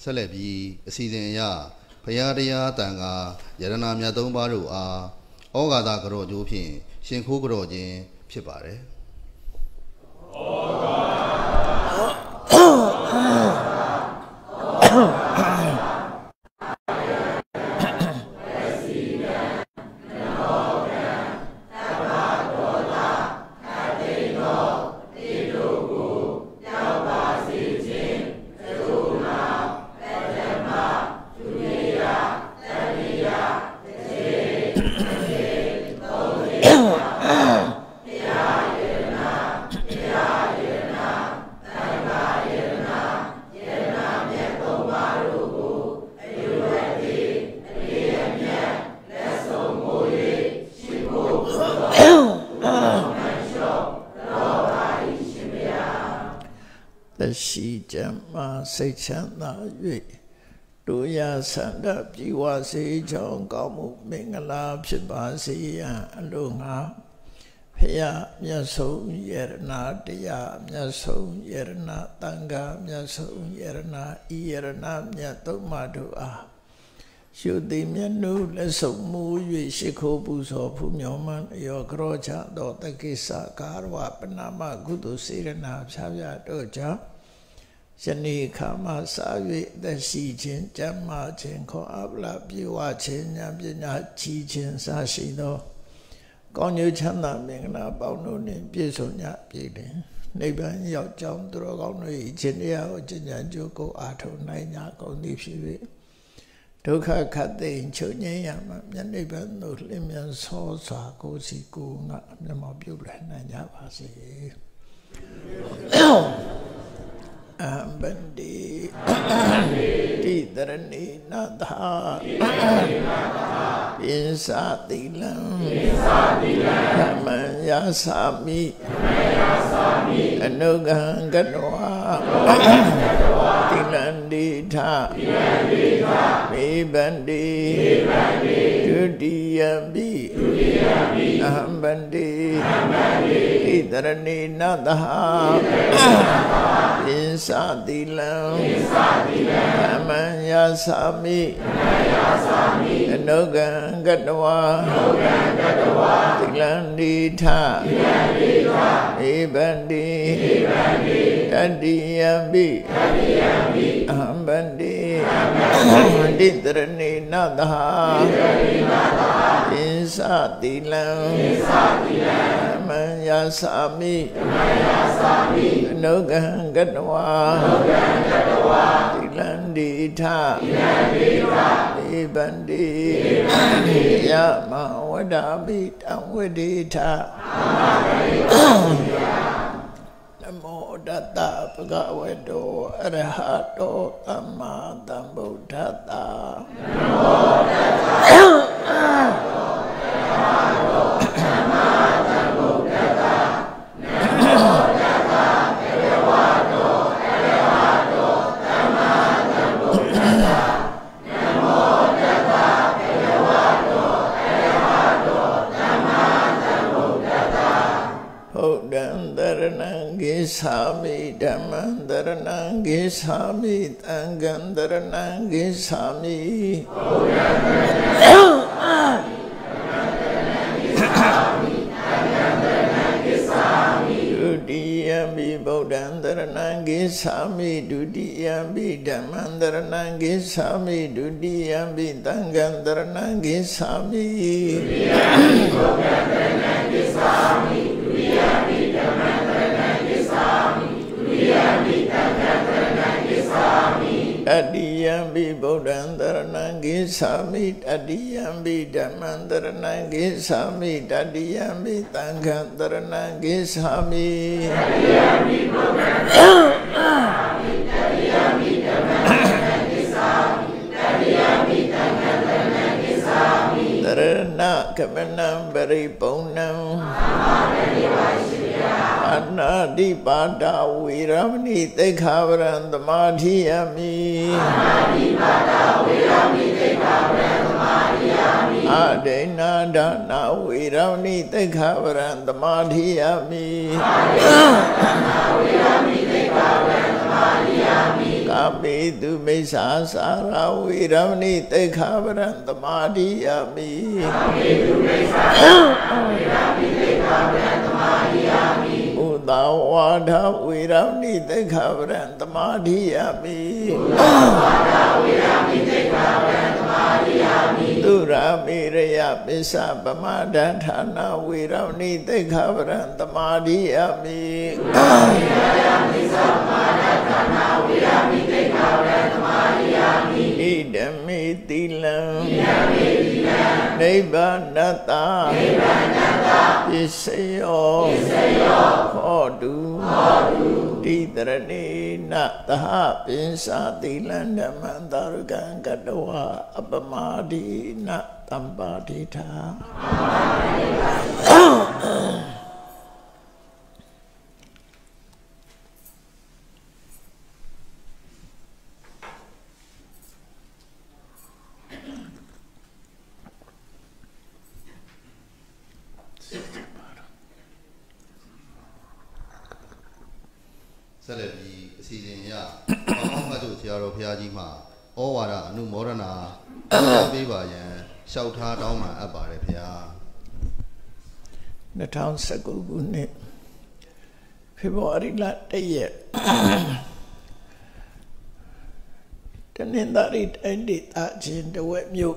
ဆက်လက်ပြီးအစီအစဉ်အရဘုရားတရားတန်ခါယရဏမြတ်သုံးပါးတို့အားဩဃာတကြောကျိုးဖြင့်ရှင်ခိုးကြောခြင်းဖြစ်ပါတယ်ရှိကြမှာစိတ်ချမ်းသာ၍တို့ရဆန္ဒပြေဝစေကြောင်းကောင်းမှုမင်္ဂလာဖြစ်ပါစေရန်အလိုငါဖရာမြတ်ဆုံးယရဏတရားမြတ်ဆုံးယရဏတန်ခါမြတ်ဆုံးယရဏဤယရဏမြတ်သုံးပါးတို့အားရှုသိမျက်နှုလက်ဆုံမူ၍ရှိခိုးပူဇော်ဖူးမြော်မှန်ရောကရောချသောတကိစ္စကာရဝပနာမကုသိုလ်စေရနာဖြာဖြာတို့ကြောင့်ယနေ့ခါမှစ၍သက်ရှိခြင်းကျမ်းမာခြင်းခေါ်အပလာပြေဝခြင်းဉာဏ်ပညာကြီးခြင်းစရှိသောကောင်းကျိုးချမ်းသာမင်္ဂလာပေါင်းတို့နှင့်ပြည့်စုံကြပြီလင်နိဗ္ဗာန်ရောက်ကြောင်းသူတော်ကောင်းတို့၏ခြင်းတရားကိုကျင့်ကြံကြိုးကိုအားထုတ်နိုင်ကြကုန်သည်ဖြစ်၍ဒုက္ခခတ်သိမ်းချုပ်ငြိမ်းရမှမြတ်နိဗ္ဗာန်သို့လင်းမြန်ဆောစွာကိုယ်စီကိုယ်ငါမျက်မှောက်ပြုလွယ်နိုင်ကြပါစေဗန္တိတိတရဏိနသာပိစတိလံသမ္ယာစာမိအနုဂံကတဝါတိလန္တိထမေဗန္တိဒုတိယံပိအဟံဗန္တိတိတရဏိနသာပိစတိလံသမ္ယာစာမိအနုဂံကတဝါတိလန္တိထဧဗန္တိတတိယံပိအဟံဗန္တိတိတရဏိနသာပိစတိလံသမ္ယာစာမိအနုဂံကတဝါတိလန္တိထဧဗန္တိယမဝဒ္ဓပိတံဝတိထနမောတတဗုဒ္ဓဝေတောအရဟတောသမ္မာသမ္ဗုဒ္ဓတ္တနမောတတဗုဒ္ဓဝေတောအရဟတောသမ္မာသမ္ဗုဒ္ဓတ္တနမောတတဘဂဝတောအရဟတောသမ္မာသမ္ဗုဒ္ဓတ္တနမောတတဘဂဝတောအရဟတောသမ္မာသမ္ဗုဒ္ဓတ္တဘုဒ္ဓံတရဏံဂေသာမိဓမ္မံတရဏံဂေသာမိသံဃံတရဏံဂေသာမိဘုဒ္ဓံတရဏံဂေသာမိဒုတိယံပိဗုဒ္ဓံတရဏံဂေသာမိဒုတိယံပိဓမ္မံတရဏံဂေသာမိဒုတိယံပိသံဃံတရဏံဂေသာမိဒုတိယံပိဗုဒ္ဓံတရဏံဂေသာမိဒုတိယံပိဓမ္မံတရဏံဂေသာမိဒုတိယံပိသံဃံတရဏံဂေသာမိတတိယံပိဗုဒ္ဓံတရဏံဂေသာမိတတိယံပိဓမ္မံတရဏံဂေသာမိတတိယံပိသံဃံတရဏံဂေသာမိတတိယံပိဗုဒ္ဓံတရဏံတတိယံပိဓမ္မံတရဏံဂေသာမိတတိယံပိသံဃံတရဏံဂေသာမိတရဏကမနံပရိပုံဏံအနာတိပါဒဝေရမဏိသိက္ခာပရံသမာဓိယမိအနာတိပါဒဝေရမဏိသိက္ခာပရံသမာဓိယမိအဒိဏဒါနဝေရမဏိသိက္ခာပရံသမာဓိယမိအဒိဏဒါနဝေရမဏိသိက္ခာပရံသမာဓိယမိကမေတုမိစ္ဆာစာရဝေရမဏိတိခာပရံသမာဓိယမိကာမေတုမိစ္ဆာစာရဝေရမဏိတိခာပရံသမာဓိယမိဥဒ္ဒဝါဒဝေရမဏိတိခာပရံသမာဓိယမိဥဒ္ဒဝါဒဝေရမဏိတိခာပရံသမာဓိယမိသုရာမေရယပိစ္ဆပမဒံဌာနဝေရမဏိတိခာပရံသမာဓိယမိသုရာမေရယပိစ္ဆပမဒံဌာနဝေရမဏိတိခာပရံသမာဓိယမိဣဒမေတိလံနိဗ္ဗာနတ္တပစ္စယောဟောတုတိတရဏေနသဟပိစ္ဆာတိလံဓမ္မံသာရကံကတဝါအပမဒိနတမ္ပါဒိထာဆက်လက်ပြီးအစီအစဉ်ရဘောင်းမှတ်တို့ဆရာတော်ဘုရားကြီးမှာဩဝါဒအနုမောဒနာပေးပါရန်လျှောက်ထားတောင်းပန်အပ်ပါတယ်ဘုရား 2019ခုနှစ်ဖေဖော်ဝါရီလ1ရက်တနင်္သာရီတိုင်းဒေသချင်းတဝက်မြို့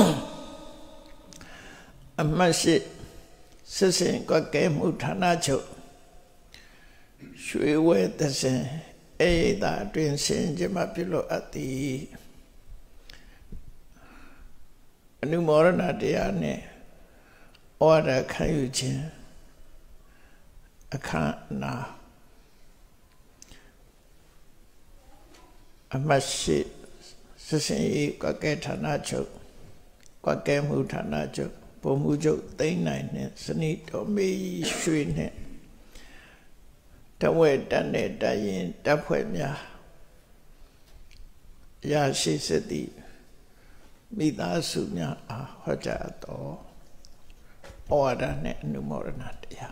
အမှတ်ရှိစစ်စင်ကွက်ကဲမှုဌာနချုပ်ရွှေဝဲသစင်အေးသာတွင်ဆင်ကြမပြုလို့အပ်သည်အနုမောဒနာတရားနှင့်ဩဝါဒခံယူခြင်းအခမ်းအနားအမှတ်ရှိစစ်စင်ကွက်ကဲဌာနချုပ်ကွက်ကဲမှုဌာနချုပ်ဗိုလ်မှူးချုပ်သိန်းနိုင်နှင့်စနီတော်မေရွှေနှင့်တဝဲတက်နဲ့တရင်တပ်ဖွဲ့များရရှိစစ်သည့်မိသားစုများအားဟောကြားတော်ဩဝါဒနှင့်အနုမောဒနာတရား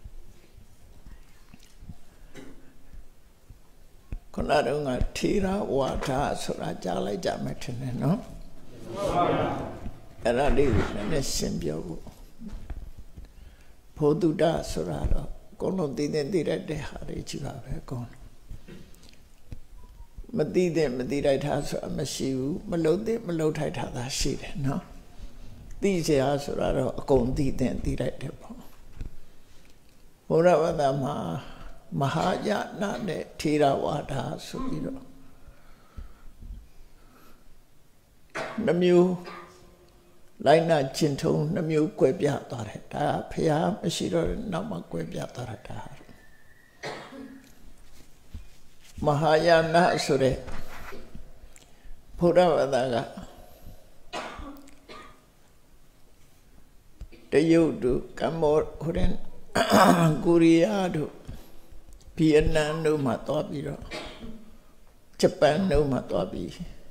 ခုနတုန်းကထေရဝါဒဆိုတာကြားလိုက်ကြမယ်ထင်တယ်နော်အဲ့ဒါလေးကိုလည်းရှင်းပြဖို့ဘုဒ္ဓဆိုတာတော့အကုန်လုံးသိတဲ့ဟာတွေကြည့်ပါပဲအကုန်မသိတဲ့မသိလိုက်တာဆိုတာမရှိဘူးမလုံတဲ့မလုံထိုက်တာသာရှိတယ်နော်သိစရာဆိုတာတော့အကုန်သိတဲ့သိလိုက်တယ်ပေါ့ဘုရားဝါဒမှာမဟာယာနနဲ့ထေရဝါဒဆိုပြီးတော့နှမျိုးလိုက်နာကျင့်ထုံးနှမျိုးကွဲပြားသွားတယ်ဒါဖျားမရှိတော့နောက်မှကွဲပြားသွားတာမဟာယာနဆိုတဲ့ဘုရားဝါဒကတရုတ်တို့ကမ္ဘောဒီးကိုရီးယားတို့ဗီယက်နမ်တို့မှသွားပြီးတော့ဂျပန်တို့မှသွားပြီး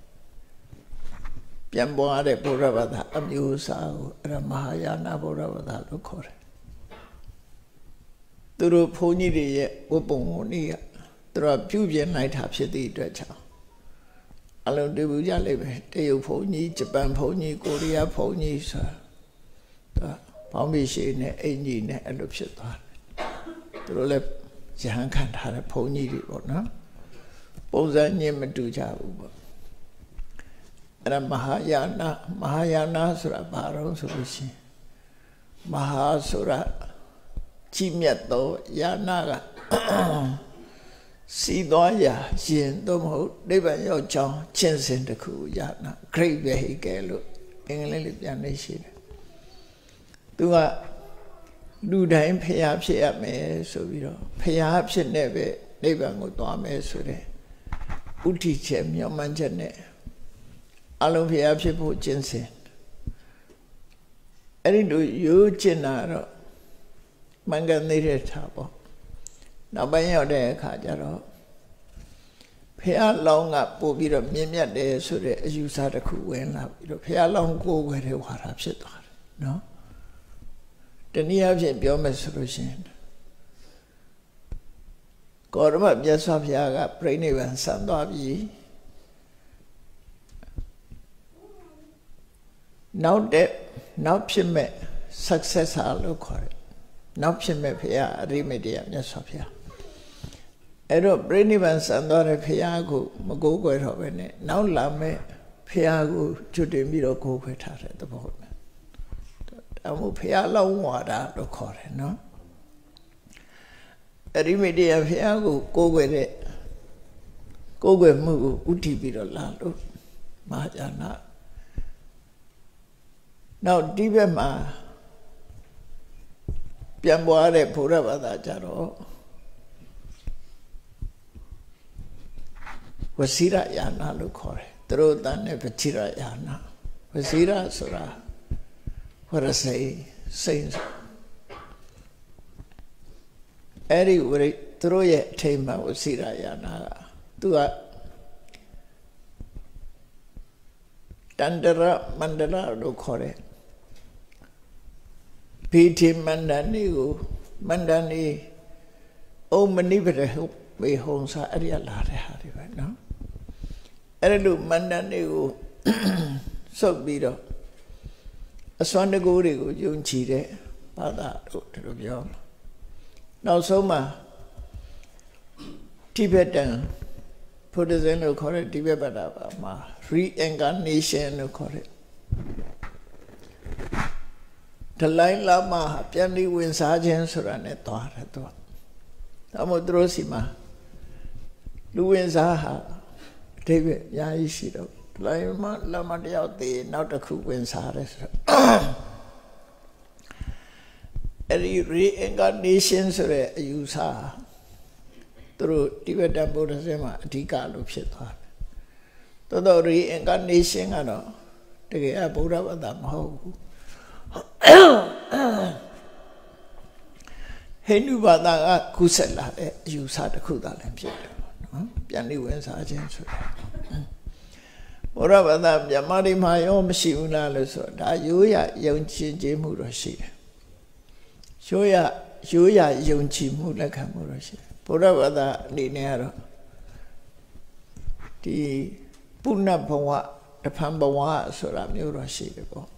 ပြန်ပွားတဲ့ဘုရားဘာသာအမျိုးအစားကိုအဲ့ဒါမဟာယာနဘုရားဘာသာလို့ခေါ်တယ်သူတို့ဘုန်းကြီးတွေရဲ့ဝတ်ပုံကိုနေရသူတို့ပြုပြင်လိုက်တာဖြစ်သည့်အတွက်ကြောင့်အလုံးတူကြလိမ့်မယ်တရုတ်ဘုန်းကြီးဂျပန်ဘုန်းကြီးကိုရီးယားဘုန်းကြီးဆိုတာဘောင်းမရှိနဲ့အင်ကြီးနဲ့အဲ့လိုဖြစ်သွားတယ်သူတို့လည်းရဟန်းခံထားတဲ့ဘုန်းကြီးတွေပေါ့နော်ပုံစံချင်းမတူကြဘူးပေါ့အဲ့ဒါမဟာယာနဆိုတာဘာလို့ဆိုလို့ရှိရင်မဟာဆိုတာကြီးမြတ်သောယာနကစီသွားရာရှင်တို့မဟုတ်နိဗ္ဗာန်ရောက်ကြောင်းချင်းစင်တစ်ခုယာန great vehicle လို့အင်္ဂလိပ်လိုပြန်နေရှိတယ်သူကလူတိုင်းဖျားဖြစ်ရမယ်ဆိုပြီးတော့ဖျားဖြစ်နေပဲနိဗ္ဗာန်ကိုသွားမယ်ဆိုတဲ့ဥတီချက်မျှော်မှန်းချက်နဲ့အလုံးဖျားဖြစ်ဖို့ကျင့်စဉ်အဲ့ဒီလိုရိုးကျင့်တာတော့မင်္ဂနေတဲ့ထားပေါ့နောက်ပိုင်းရောက်တဲ့အခါကျတော့ဖျားလောင်းကပို့ပြီးတော့မြင့်မြတ်တယ်ဆိုတဲ့အယူဆတစ်ခုဝင်လာပြီးတော့ဖျားလောင်းကိုယ်ွယ်တဲ့ဝါဒဖြစ်သွားတယ်နော်တနည်းအားဖြင့်ပြောမယ်ဆိုလို့ရှိရင်ကောရမမြတ်စွာဘုရားကပြိဋိဘံဆံသွားပြီနောက်ဖြစ်မဲ့ successor လို့ခေါ်တယ်နောက်ဖြစ်မဲ့ဘုရားအရိမတေယမြတ်စွာဘုရားအဲ့တော့ပြိဋိဘံဆံသွားတဲ့ဘုရားကိုမကိုးကွယ်တော့ပဲနဲ့နောက်လာမဲ့ဘုရားကိုကျွတ်တင်ပြီးတော့ကိုးကွယ်ထားတဲ့သဘောပဲအမှုဘုရားလောင်းဝါဒလို့ခေါ်တယ်နော်အရိမတေယဘုရားကိုကိုးကွယ်မှုကိုဥတည်ပြီးတော့လာလို့မဟာယာနနောက်ဒီဘက်မှာပြန်ပွားတဲ့ဘုရားဘာသာကြတော့ဝစီရယာနာလို့ခေါ်တယ်သူတို့တန်တဲ့ဝစီရယာနာဝစီရဆိုတာဝရစိတ်အဲ့ဒီသူတို့ရဲ့အထိမ်းမှာဝစီရယာနာကသူကတန္တရမန္တရလို့ခေါ်တယ်ဘိဓိမန္တန်ဤကိုမန္တန်ဤဩမနိပရဟုတ်ဘေဟုံစာအဲ့ဒီလာတဲ့ဟာတွေပဲနော်အဲ့ဒီလိုမန္တန်ဤကိုစုပ်ပြီးတော့အစွမ်းတကူတွေကိုယုံကြည်တဲ့ဘာသာတို့ဒီလိုပြောနောက်ဆုံးမှာတိဘက်တန်ဘုဒ္ဓဇင်လို့ခေါ်တဲ့တိဘက်ဘာသာမှာ reincarnation လို့ခေါ်တဲ့ဒလိုင်းလာမှာပြန်ပြီးဝင်စားခြင်းဆိုတာနဲ့သွားတယ်သူကဒါမို့သူတို့စီမှာလူဝင်စားဟာအဓိပ္ပာယ်အများကြီးရှိတော့ဒလိုင်းမှာလာမတယောက်သေးနောက်တစ်ခုဝင်စားတယ်ဆိုတော့အဲ့ဒီ reincarnation ဆိုတဲ့အယူဆသူတို့တိဘက်တန်ဗုဒ္ဓဆင်းမှာအဓိကလို့ဖြစ်သွားတယ်တော် reincarnation ကတော့တကယ်အဗုဒ္ဓဘာသာမဟုတ်ဘူးဟိန္ဒူဘာသာကကူးဆက်လာတဲ့အယူဆတစ်ခုသာလည်းဖြစ်တယ်နော်ပြန်ပြီးဝင်စားခြင်းဆိုတာဘုရားဘာသာမြန်မာတွေမှာရောမရှိဘူးလားလို့ဆိုတော့ဒါရိုးရယုံကြည်ခြင်းမှုတော့ရှိတယ်ရိုးရယုံကြည်မှုလက်ခံမှုတော့ရှိတယ်ဘုရားဘာသာအနေနဲ့ကတော့ဒီပုဏ္ဏဘဝတဖန်ဘဝဆိုတာမျိုးတော့ရှိတယ်ပေါ့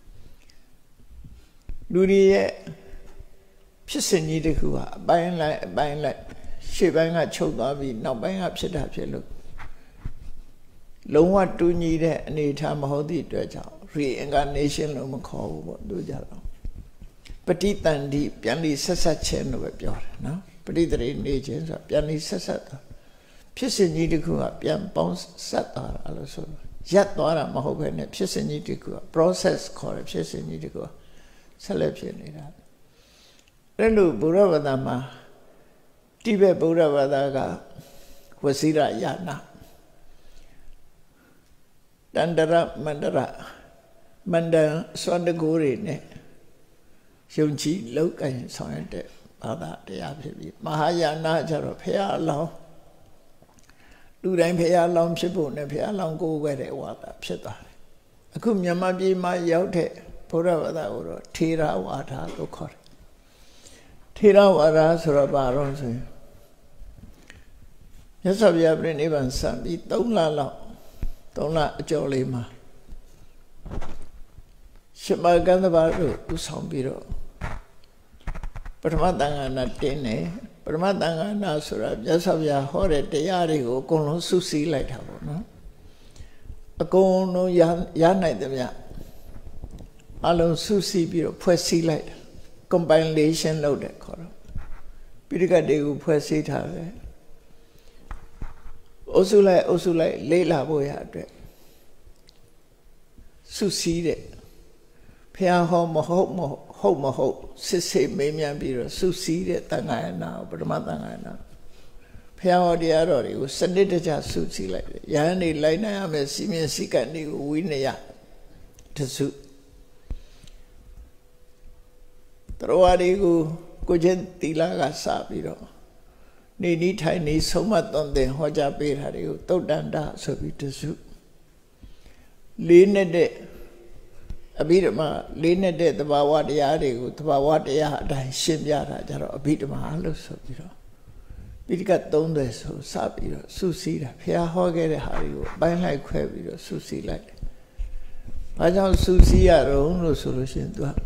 လူတွေရဲ့ဖြစ်စဉ်ကြီးတစ်ခုဟာအပိုင်းလိုက်ရှေ့ပိုင်းကချုပ်သွားပြီးနောက်ပိုင်းကဖြစ်တာဖြစ်လို့လုံးဝတူညီတဲ့အနေအထားမဟုတ်သည့်အတွက်ကြောင့် reincarnation လို့မခေါ်ဘူးပေါ့သူကြတော့ပဋိသန္ဓိပြန်ပြီးဆက်ဆက်ခြင်းလို့ပဲပြောတယ်နော်ပဋိသန္ဓိနေခြင်းဆိုတာပြန်ပြီးဆက်ဆက်တာဖြစ်စဉ်ကြီးတစ်ခုကပြန်ပေါင်းဆက်သွားတာလို့ဆိုရပ်သွားတာမဟုတ်ဘဲနဲ့ဖြစ်စဉ်ကြီးတစ်ခုက process ခေါ်တယ်ဖြစ်စဉ်ကြီးတစ်ခုကဆက်လက်ဖြစ်နေတာအဲ့လိုဘုရားဘာသာမှာတိဘက်ဘုရားဘာသာကဝစီရယာနာတန္တရမန္တရမန္တန်စွမ်းတကူတွေနဲ့ယုံကြည်လောက်ကင်ဆောင်ရတဲ့ဘာသာတရားဖြစ်ပြီးမဟာယာနာကျတော့ဖရာအလောင်းလူတိုင်းဖရာအလောင်းဖြစ်ဖို့နဲ့ဖရာအလောင်းကိုးကွယ်တဲ့ဝါဒဖြစ်သွားတယ်အခုမြန်မာပြည်မှာရောက်တဲ့ဘုရားဘာသာကိုတော့ထေရဝါဒလို့ခေါ်တယ်ထေရဝါဒဆိုတော့ဘာလို့ဆိုရင်မြတ်စွာဘုရားပြိဋိဘံဆံပြီး3လလောက်3လအကျော်လေးမှာရှင်မကန္တပါတို့ဥဆောင်ပြီးတော့ပထမသံဃာနာတင်းတယ်ပထမသံဃာနာဆိုတာမြတ်စွာဘုရားဟောတဲ့တရားတွေကိုအကုန်လုံးစုစည်းလိုက်တာပေါ့နော်အကုန်လုံးရနိုင်တယ်ဗျအလုံးစုစည်းပြီးတော့ဖွဲ့စည်းလိုက်တာ compilation လုပ်တယ်ခေါ်တော့ပိဋကတ်တွေကိုဖွဲ့စည်းထားတယ်အုပ်စုလိုက်လေ့လာဖို့ရအတွက်စုစည်းတဲ့ဘုရားဟောမဟုတ်စစ်ဆေးမေးမြန်းပြီးတော့စုစည်းတဲ့သံဃာနာပထမသံဃာနာဘုရားဟောတရားတော်တွေကိုစနစ်တကျစုစည်းလိုက်တယ်ယဟန်နေလိုက်နိုင်ရမယ်စီမင်းစည်းကပ်တွေကိုဝိနည်းတစုတော်ဝါဒီကိုချင်းတီလာကစပြီးတော့နေနီးထိုင်နေဆုံးမသွန်သင်ဟောကြားပေးတာတွေကိုသုတ်တန္တဆိုပြီးတစုလေးနဲ့တဲ့အဘိဓမ္မာလေးနဲ့တဲ့သဘာဝတရားတွေကိုသဘာဝတရားအတိုင်းရှင်းပြတာကြတော့အဘိဓမ္မာလို့ဆိုပြီးတော့ပိဋကတ်သုံးတယ်ဆိုစပြီးတော့စုစည်းတာဘုရားဟောခဲ့တဲ့ဟာတွေကိုအပိုင်းလိုက်ခွဲပြီးတော့စုစည်းလိုက်တယ်။ဘာကြောင့်စုစည်းရတော့လို့ဆိုလို့ရှိရင်သူက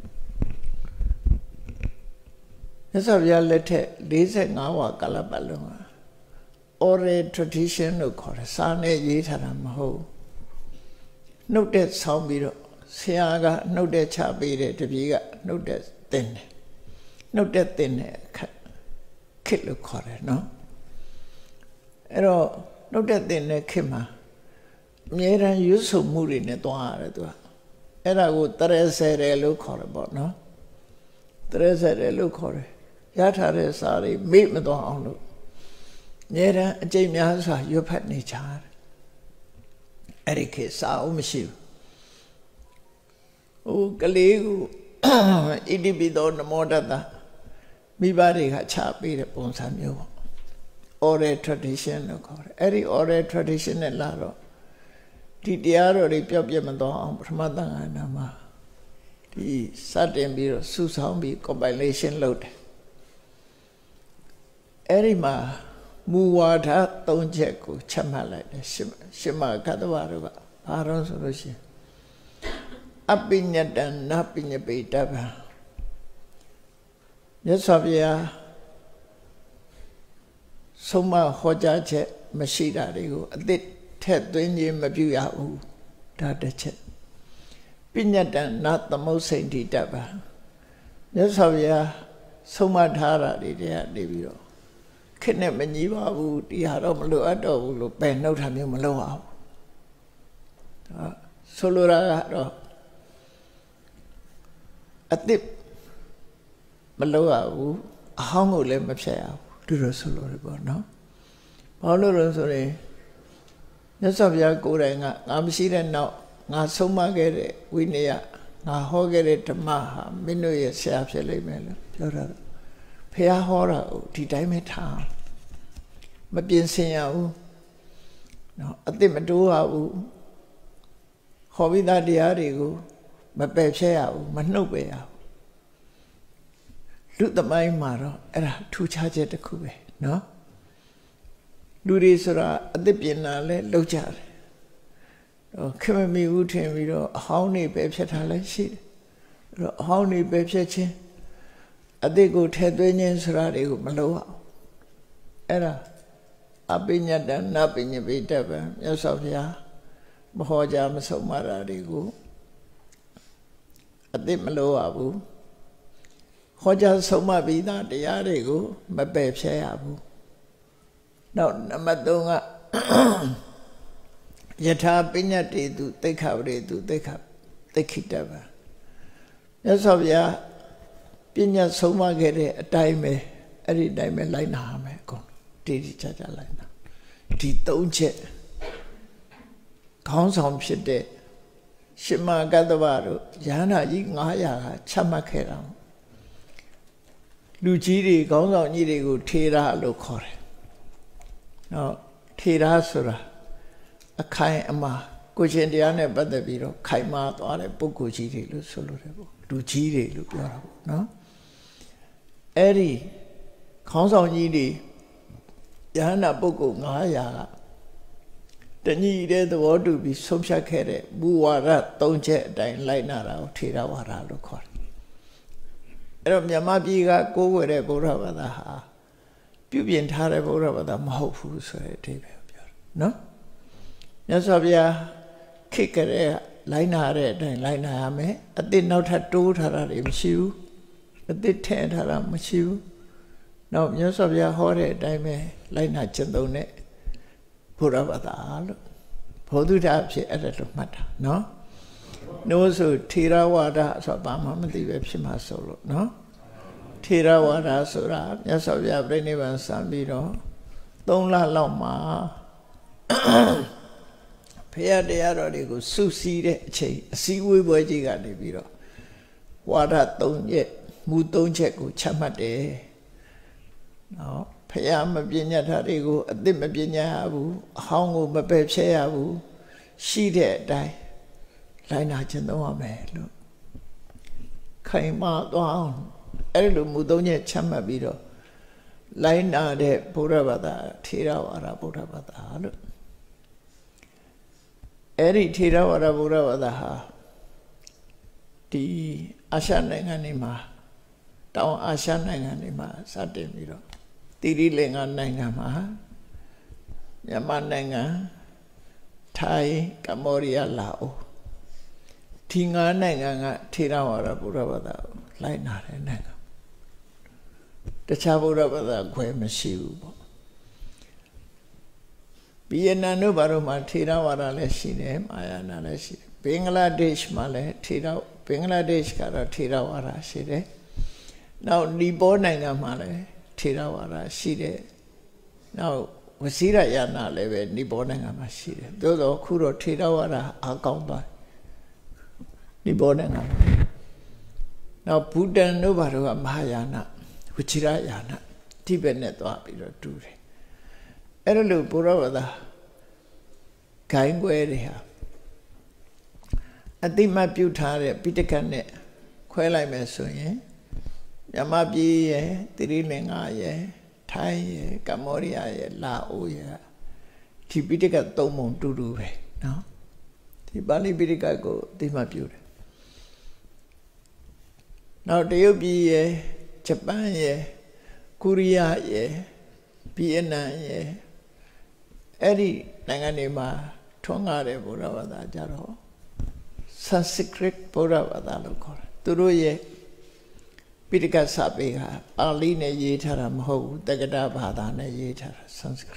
မြတ်စွာဘုရားလက်ထက်45ဝါကာလပတ်လုံးက oral tradition လို့ခေါ်တယ်စာနဲ့ရေးထားတာမဟုတ်နှုတ်တဲ့ဆောင်းပြီးတော့ဆရာကနှုတ်တဲ့ချပေးတဲ့တပည့်ကနှုတ်တဲ့သင်တယ်နှုတ်တဲ့သင်တဲ့ခစ်လို့ခေါ်တယ်နော်အဲ့တော့နှုတ်တဲ့သင်တဲ့ခစ်မှာအမြဲတမ်းရွတ်ဆိုမှုတွေနဲ့တွားရတယ်သူကအဲ့ဒါကိုတရဆယ်တယ်လို့ခေါ်တယ်ပေါ့နော်တရဆယ်တယ်လို့ခေါ်တယ်ရထားတဲ့စာတွေမေ့မသွားအောင်လို့အမြဲတမ်းအကျိတ်များစွာရွတ်ဖတ်နေကြတယ်အဲ့ဒီခေတ်စာအုပ်မရှိဘူးဟိုကလေးကိုဣတိပိသောနမောတတမိဘတွေကချပေးတဲ့ပုံစံမျိုးပေါ့ oral tradition လို့ခေါ်တယ်အဲ့ဒီ oral tradition နဲ့လာတော့ဒီတရားတော်တွေပျောက်ပြတ်မသွားအောင်ပထမသံဃာနာမှာဒီစတင်ပြီးတော့စုဆောင်းပြီး compilation လုပ်တယ်အဲ့ဒီမှာမူဝါဒ၃ချက်ကိုချက်မှတ်လိုက်တယ်ရှင်မကတ္တဝါတို့ကဘာလို့ဆိုလို့ရှိရင်အပိညတံနပိညပိတဗံမြတ်စွာဘုရားဆုံးမဟောကြားချက်မရှိတာတွေကိုအသစ်ထက်သွင်းခြင်းမပြုရဘူးဒါတစ်ချက်ပိညတံနသမုစိန်တိတဗံမြတ်စွာဘုရားဆုံးမထားတာတွေတည်းကနေပြီးတော့ခေတ်နဲ့မညီပါဘူးဒီဟာတော့မလိုအပ်တော့ဘူးလို့ပယ်နှုတ်တာမျိုးမလုပ်အောင်ဒါဆိုလိုတာကတော့အသစ်မလုပ်ရဘူးအဟောင်းကိုလည်းမဖြတ်ရဘူးဒီလိုဆိုလိုတယ်ပေါ့နော်ဘာလို့လဲဆိုရင်မြတ်စွာဘုရားကိုယ်တိုင်ကငါမရှိတဲ့နောက်ငါဆုံးမခဲ့တဲ့ဝိနည်းငါဟောခဲ့တဲ့ဓမ္မဟာမင်းတို့ရဲ့ဆရာဖြစ်လိမ့်မယ်လို့ပြောတာဘုရားဟောတာကိုဒီတိုင်းပဲထားမပြင်ဆင်ရဘူးနော်အသစ်မတိုးရဘူးဟောပြီးသားတရားတွေကိုမပယ်ဖြတ်ရဘူးမနှုတ်ပယ်ရဘူးလူသမိုင်းမှာတော့အဲ့ဒါထူခြားချက်တစ်ခုပဲနော်လူတွေဆိုတာအသစ်ပြင်လာလဲလောက်ကြတယ်ခင်မမီဘူးထင်ပြီးတော့အဟောင်းနေပဲဖြတ်ထားလဲရှိတယ်အဲ့တော့အဟောင်းနေပဲဖြတ်ခြင်းအသစ်ကိုထဲသွင်းခြင်းဆိုတာတွေကိုမလုပ်အောင်အဲ့ဒါအပိညတနပိညပိတဗံမြတ်စွာဘုရားမဟောကြားမဆုံးမတာတွေကိုအသစ်မလုပ်ရဘူးဟောကြားဆုံးမပြီးသားတရားတွေကိုမပယ်ဖြတ်ရဘူးနောက်နံပါတ်3ကယထာပိညတေတုသိက္ခပရေတုသိက္ခိတဗံမြတ်စွာဘုရားပညာဆုံးမခဲ့တဲ့အတိုင်းပဲအဲ့ဒီအတိုင်းပဲလိုက်နာရမယ်အကုန်တိတိကျကျလိုက်နာဒီ၃ချက်ခေါင်းဆောင်ဖြစ်တဲ့ရှင်မကတ္တဗတို့ယန္တာကြီး900ကချမှတ်ခဲ့တာလူကြီးတွေခေါင်းဆောင်ကြီးတွေကိုထေရလို့ခေါ်တယ်နော်ထေရဆိုတာအခိုင်အမာကိုရှင်တရားနဲ့ပတ်သက်ပြီးတော့ခိုင်မာသွားတဲ့ပုဂ္ဂိုလ်ကြီးတွေလို့ဆိုလို့တယ်ပေါ့လူကြီးတွေလို့ပြောတာပေါ့နော်အဲ့ဒီခေါင်းဆောင်ကြီးတွေယဟန္တာပုဂ္ဂိုလ်900ကတညီတဲ့သဘောတူပြီးဆုံးဖြတ်ခဲ့တဲ့မူဝါဒ၃ချက်အတိုင်းလိုက်နာတာကိုထေရဝါဒလို့ခေါ်တယ်အဲ့တော့မြန်မာပြည်ကကိုးကွယ်တဲ့ဗုဒ္ဓဘာသာဟာပြုပြင်ထားတဲ့ဗုဒ္ဓဘာသာမဟုတ်ဘူးဆိုတဲ့အဓိပ္ပာယ်ပြောတယ်နော်မြတ်စွာဘုရားခေတ်ကလေးလိုက်နာတဲ့အတိုင်းလိုက်နာရမယ်အသစ်နောက်ထပ်တိုးထားတာတွေမရှိဘူးအသစ်ထည့်ထားတာမရှိဘူးနောက်မြတ်စွာဘုရားဟောတဲ့အတိုင်းပဲလိုက်နာကျင့်သုံးတဲ့ဘုရားဘာသာလို့ဘောဓုတာဖြစ်အဲ့ဒါလို့မှတ်တာနော်နိုးဆိုထေရဝါဒဆိုတာဘာမှမသိပဲဖြစ်မှာဆိုလို့နော်ထေရဝါဒဆိုတာမြတ်စွာဘုရားပြိဋိဘံစံပြီးတော့3လလောက်မှာဖရာတရားတော်တွေကိုစုစည်းတဲ့အချိန်အစည်းအဝေးပွဲကြီးကနေပြီးတော့ဝါဒ3ချက်မူ3ချက်ကိုချမှတ်တယ်နော်ဖရာမပညာထားတွေကိုအသစ်မပညာရဘူးအဟောင်းကိုမပယ်ဖြဲရဘူးရှိတဲ့အတိုင်းလိုက်နာကျင့်သုံးရမယ်လို့ခိုင်မာသွားအောင်အဲ့လိုမူ3ချက်ချမှတ်ပြီးတော့လိုက်နာတဲ့ဗုဒ္ဓဘာသာထေရဝါဒဗုဒ္ဓဘာသာလို့အဲ့ဒီထေရဝါဒဗုဒ္ဓဘာသာဟာဒီအာရှနိုင်ငံတွေမှာတောင်အာရှနိုင်ငံတွေမှာစတင်ပြီးတော့တိရိလင်္ကာနိုင်ငံမှာမြန်မာနိုင်ငံထိုင်းကမ္ဘောဒီးယားလာအိုဒီ၅နိုင်ငံကထေရဝါဒဗုဒ္ဓဘာသာလိုက်နာတဲ့နိုင်ငံတခြားဗုဒ္ဓဘာသာခွဲမရှိဘူးပေါ့ဗီယက်နမ်တို့ဘာလို့မှထေရဝါဒလည်းရှိတယ်မာယာနာလည်းရှိတယ်ဘင်္ဂလားဒေ့ရှ်မှာလည်းဘင်္ဂလားဒေ့ရှ်ကတော့ထေရဝါဒရှိတယ်နောက်နီပေါနိုင်ငံမှာလည်းထေရဝါဒရှိတယ်နောက်ဝစီရယာနာလည်းပဲနီပေါနိုင်ငံမှာရှိတယ်သို့တော့ခုတော့ထေရဝါဒအကောင်းသွားနီပေါနိုင်ငံမှာနောက်ဘူတန်တို့ဘာလို့ကမဟာယာနာဝချီရယာနာတိဘက်နဲ့သွားပြီးတော့တူတယ်အဲ့ဒါလို့ဘုရားဘာသာဂိုင်းကွဲတွေဟာအတိမတ်ပြုထားတဲ့ပိဋကတ်နဲ့ခွဲလိုက်မယ်ဆိုရင်မြန်မာပြည်ရဲ့တိရိလင်္ကာရဲ့ထိုင်းရဲ့ကမ္ဘောဒီးယားရဲ့လာအိုရဲ့ဒီပိဋကတ်သုံးပုံတူတူပဲနော်ဒီပါဠိပိဋကတ်ကိုအတိမတ်ပြုတယ်နောက်တရုတ်ပြည်ရဲ့ဂျပန်ရဲ့ကိုရီးယားရဲ့ဗီယက်နမ်ရဲ့အဲ့ဒီနိုင်ငံတွေမှာထွန်းကားတဲ့ဗုဒ္ဓဘာသာကြတော့ Sanskrit ဗုဒ္ဓဘာသာလို့ခေါ်တယ်သူတို့ရဲ့ပိဋကတ်စာပေကပါဠိနဲ့ရေးထားတာမဟုတ်ဘူးတက္ကတာဘာသာနဲ့ရေးထားတာ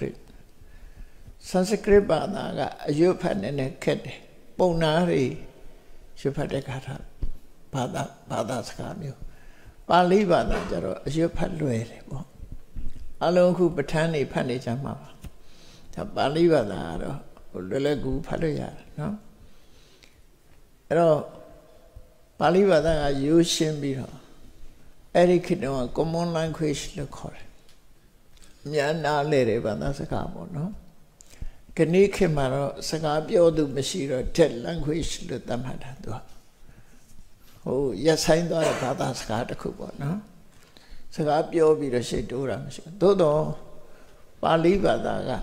Sanskrit ဘာသာကအရွတ်ဖတ်နေခက်တယ်ပုံနာတွေရွတ်ဖတ်တဲ့ခါတာဘာသာစကားမျိုးပါဠိဘာသာကျတော့အရွတ်ဖတ်လွယ်တယ်ပေါ့အလုံးခုပဋ္ဌာန်းတွေဖတ်နေကြမှာပါဒါပါဠိဘာသာကတော့လွယ်လွယ်ကူဖတ်လို့ရတယ်နော်အဲ့တော့ပါဠိဘာသာကရိုးရှင်းပြီးတော့အဲ့ဒီခေတ်တော့ common language လို့ခေါ်တယ်အများနားလဲတယ်ဘာသာစကားပေါ့နော်ခဏိခေတ်မှာတော့စကားပြောသူမရှိတော့ dead language လို့သတ်မှတ်တာသူကဟိုရက်ဆိုင်သွားတဲ့ဘာသာစကားတစ်ခုပေါ့နော်စကားပြောပြီးတော့ရှေ့တိုးတာမရှိဘူးသို့တော့ပါဠိဘာသာက